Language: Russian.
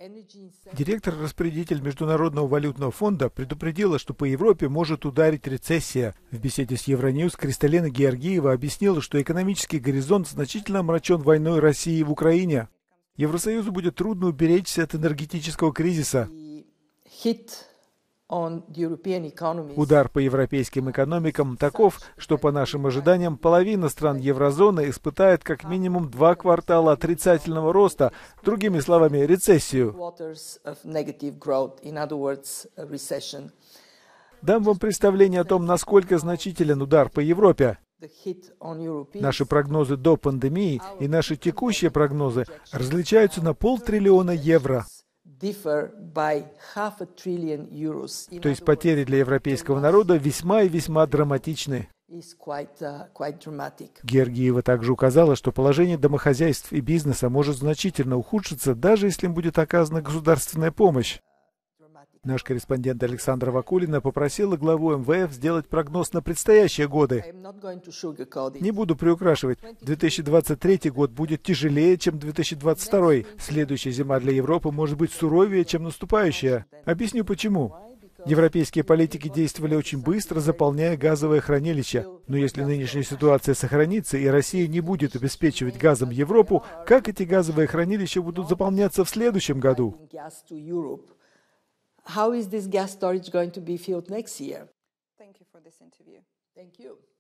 Директор-распорядитель Международного валютного фонда предупредила, что по Европе может ударить рецессия. В беседе с Евроньюз Кристалина Георгиева объяснила, что экономический горизонт значительно омрачен войной России в Украине. Евросоюзу будет трудно уберечься от энергетического кризиса. Удар по европейским экономикам таков, что, по нашим ожиданиям, половина стран еврозоны испытает как минимум 2 квартала отрицательного роста, другими словами, рецессию. Дам вам представление о том, насколько значителен удар по Европе. Наши прогнозы до пандемии и наши текущие прогнозы различаются на 500 миллиона евро. То есть потери для европейского народа весьма и весьма драматичны. Георгиева также указала, что положение домохозяйств и бизнеса может значительно ухудшиться, даже если им будет оказана государственная помощь. Наш корреспондент Александра Вакулина попросила главу МВФ сделать прогноз на предстоящие годы. Не буду приукрашивать. 2023 год будет тяжелее, чем 2022. Следующая зима для Европы может быть суровее, чем наступающая. Объясню почему. Европейские политики действовали очень быстро, заполняя газовые хранилища. Но если нынешняя ситуация сохранится и Россия не будет обеспечивать газом Европу, как эти газовые хранилища будут заполняться в следующем году? How is this gas storage going to be filled next year? Thank you for this interview. Thank you.